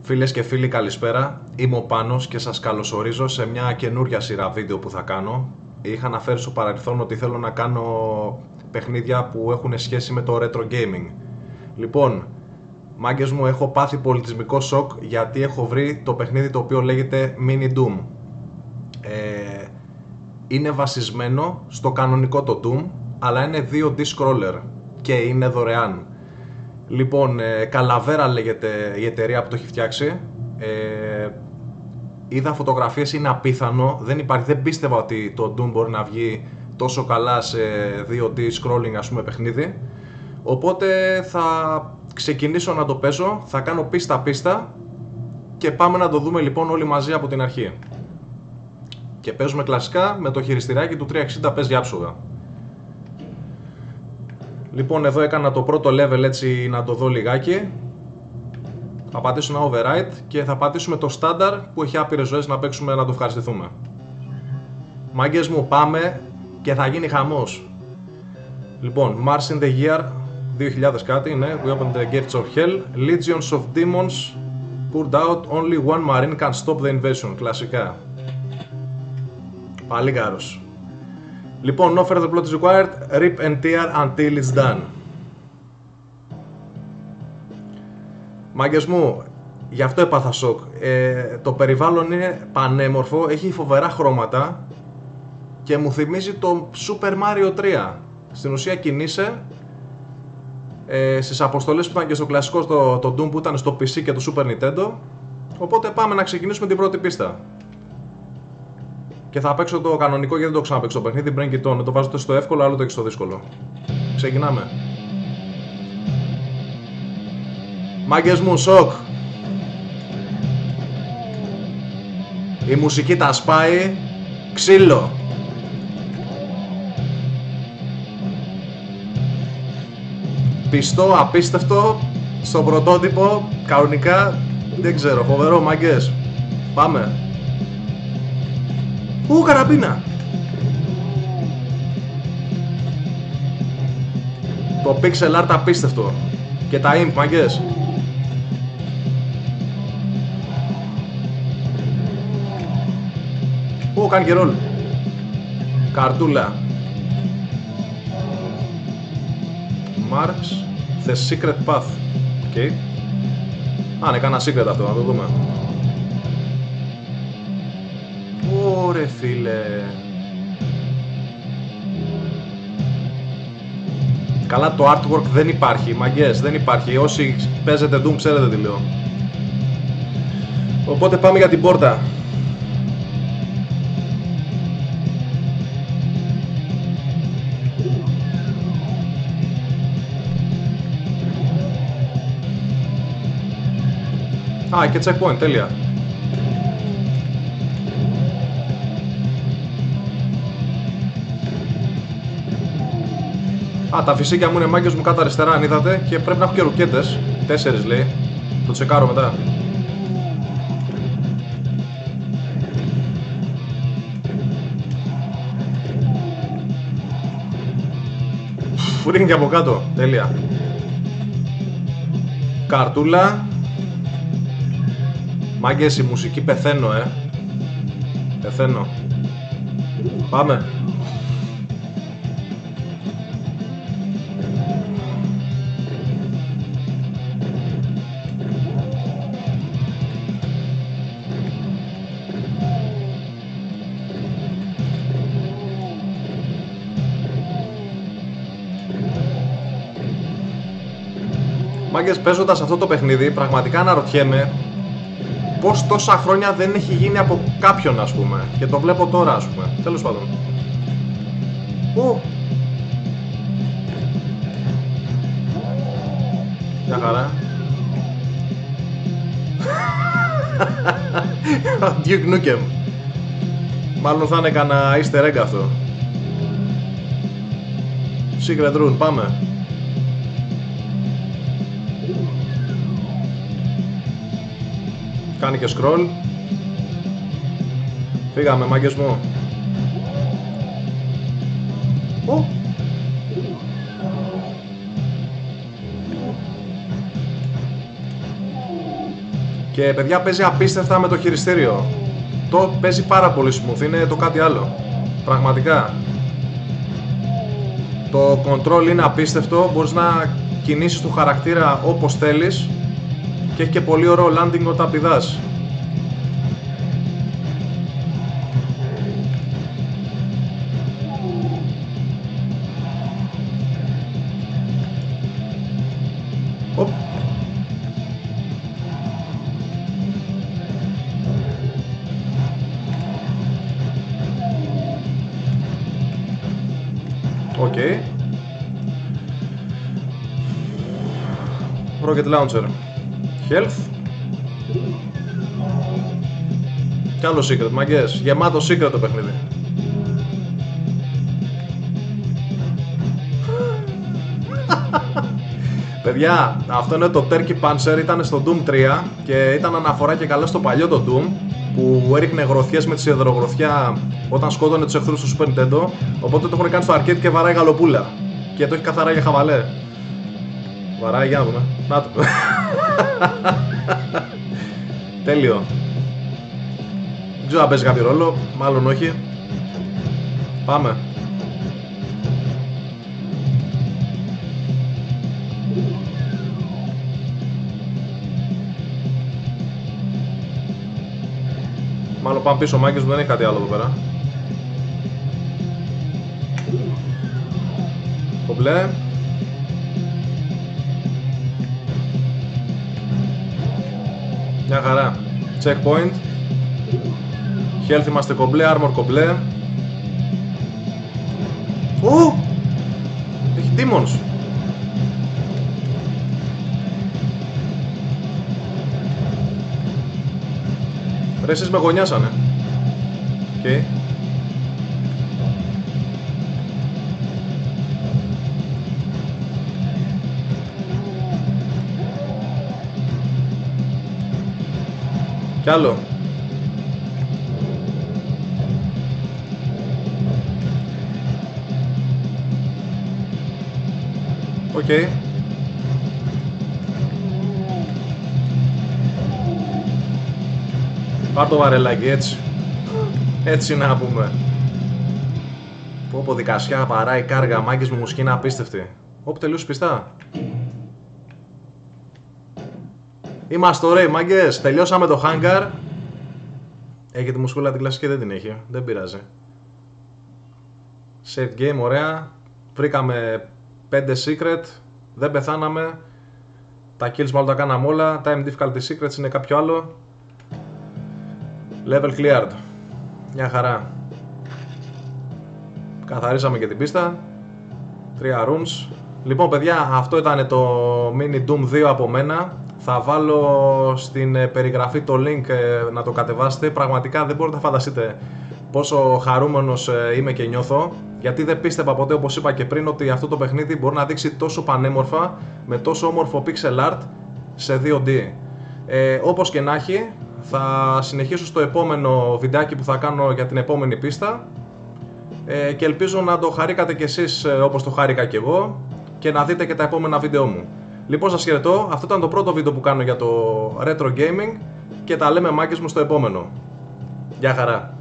Φίλες και φίλοι, καλησπέρα. Είμαι ο Πάνος και σας καλωσορίζω σε μια καινούρια σειρά βίντεο που θα κάνω. Είχα αναφέρει στο παρελθόν ότι θέλω να κάνω παιχνίδια που έχουν σχέση με το retro gaming. Λοιπόν, μάγκες μου, έχω πάθει πολιτισμικό σοκ γιατί έχω βρει το παιχνίδι το οποίο λέγεται Mini Doom. Είναι βασισμένο στο κανονικό το Doom, αλλά είναι 2D scroller και είναι δωρεάν. Λοιπόν, Calavera λέγεται η εταιρεία που το έχει φτιάξει. Είδα φωτογραφίες, είναι απίθανο. Δεν πίστευα ότι το Doom μπορεί να βγει τόσο καλά σε 2D scrolling, ας πούμε, παιχνίδι. Οπότε θα ξεκινήσω να το παίζω, θα κάνω πίστα και πάμε να το δούμε λοιπόν όλοι μαζί από την αρχή. Και παίζουμε κλασικά με το χειριστηράκι του 360, παίζει άψογα. Λοιπόν, εδώ έκανα το πρώτο level έτσι να το δω λιγάκι. Θα πατήσω ένα override και θα πατήσουμε το standard που έχει άπειρες ζωές να παίξουμε να το ευχαριστηθούμε. Μάγκες μου, πάμε και θα γίνει χαμός. Λοιπόν, Mars in the year 2000 κάτι, ναι, we opened the gates of hell, legions of demons poured out, only one marine can stop the invasion, κλασικά. Πάλι γάρος. Λοιπόν, no further plot is required, rip and tear until it's done. Μάγκες μου, γι' αυτό έπαθα σοκ. Το περιβάλλον είναι πανέμορφο, έχει φοβερά χρώματα και μου θυμίζει το Super Mario 3. Στην ουσία κινείσαι στις αποστολές που ήταν και στο κλασικό το Doom που ήταν στο PC και το Super Nintendo. Οπότε πάμε να ξεκινήσουμε την πρώτη πίστα. Και θα παίξω το κανονικό γιατί δεν το ξαναπαίξω το παιχνίδι, bring it on. Το βάζω στο εύκολο, άλλο το και στο δύσκολο. Ξεκινάμε. Μάγκες μου, σοκ. Η μουσική τα σπάει. Ξύλο. Πιστό, απίστευτο. Στο πρωτότυπο, κανονικά. Δεν ξέρω, φοβερό, μάγκες. Πάμε. Καραμπίνα. Το pixel art απίστευτο. Και τα imp, μάγκες. Κάνει και ρόλ. Καρτούλα. Marks the secret path. Okay. Είναι κανένα secret αυτό, να το δούμε. Ωρε φίλε. Καλά, το artwork δεν υπάρχει, μαγκές, δεν υπάρχει. Όσοι παίζετε Doom ξέρετε τι λέω. Οπότε πάμε για την πόρτα. Και checkpoint, τέλεια. Τα φυσίκια μου είναι, μάγκες μου, κάτω αριστερά αν είδατε, και πρέπει να έχω και ρουκέτες. 4 λέει. Το τσεκάρω μετά. Ρίχνει και από κάτω. Τέλεια. Καρτούλα. Μάγκες, η μουσική πεθαίνω, Πεθαίνω. Πάμε. Μάγκες, παίζοντας αυτό το παιχνίδι, πραγματικά αναρωτιέμαι πως τόσα χρόνια δεν έχει γίνει από κάποιον, ας πούμε. Και το βλέπω τώρα, ας πούμε. Τέλος πάντων. Μια χαρά. Duke Nukem. Μάλλον θα είναι κανένα easter egg αυτό. Secret Room, πάμε. Κάνει και scroll. Φύγαμε, μάγκες μου. Και παιδιά παίζει απίστευτα με το χειριστήριο. Το παίζει πάρα πολύ smooth, είναι το κάτι άλλο. Πραγματικά. Το control είναι απίστευτο, μπορείς να κινήσεις το χαρακτήρα όπως θέλεις και έχει και πολύ ωραίο landing όταν πηδάς. Οκ. Rocket Launcher. Health. Κι άλλο secret, μαγκές. Γεμάτο secret το παιχνίδι. Παιδιά, αυτό είναι το Turkey Panzer, ήταν στο Doom 3 και ήταν αναφορά και καλά στο παλιό το Doom που έριχνε γροθιές με τη σιδερογροθιά όταν σκότωνε τους εχθρούς του Super Nintendo. Οπότε το έχουν κάνει στο arcade και βαράει γαλοπούλα. Και το έχει καθαρά για χαβαλέ. Βαράει, για να δούμε. Να το. Τέλειο. Δεν ξέρω αν παίζει κάποιο ρόλο, μάλλον όχι. Πάμε. Μάλλον πάμε πίσω, μάγκες μου, δεν έχει κάτι άλλο εδώ πέρα. Κομπλέ. Μια χαρά. Checkpoint. Health είμαστε κομπλέ, armor κομπλέ. Ου! Έχει demons. Ρε εσείς με γωνιάσανε. Okay. Κι άλλο. Οκ. Okay. Πάρ' το βαρελάκι έτσι. Έτσι να πούμε. Πω δικασιά, παράει κάργα, μάγκες μου, μουσική είναι απίστευτη. Όπου τελείωσε πιστά. Είμαστε ωραίοι μάγκες, τελειώσαμε το hangar. Έχει τη μουσικούλα την κλασική, δεν την έχει, δεν πειράζει. Save game, ωραία. Βρήκαμε 5 secret, δεν πεθάναμε. Τα kills μάλλον τα κάναμε όλα. Time difficulty secrets είναι κάποιο άλλο. Level cleared. Μια χαρά. Καθαρίσαμε και την πίστα. 3 rooms. Λοιπόν παιδιά, αυτό ήταν το Mini Doom 2 από μένα. Θα βάλω στην περιγραφή το link να το κατεβάσετε. Πραγματικά δεν μπορείτε να φανταστείτε πόσο χαρούμενος είμαι και νιώθω. Γιατί δεν πίστευα ποτέ, όπως είπα και πριν, ότι αυτό το παιχνίδι μπορεί να δείξει τόσο πανέμορφα με τόσο όμορφο pixel art σε 2D. Όπως και να έχει, θα συνεχίσω στο επόμενο βιντεάκι που θα κάνω για την επόμενη πίστα και ελπίζω να το χαρήκατε κι εσείς όπως το χάρηκα κι εγώ και να δείτε και τα επόμενα βίντεο μου. Λοιπόν, σας χαιρετώ, αυτό ήταν το πρώτο βίντεο που κάνω για το Retro Gaming και τα λέμε μάγκες μου στο επόμενο. Γεια χαρά!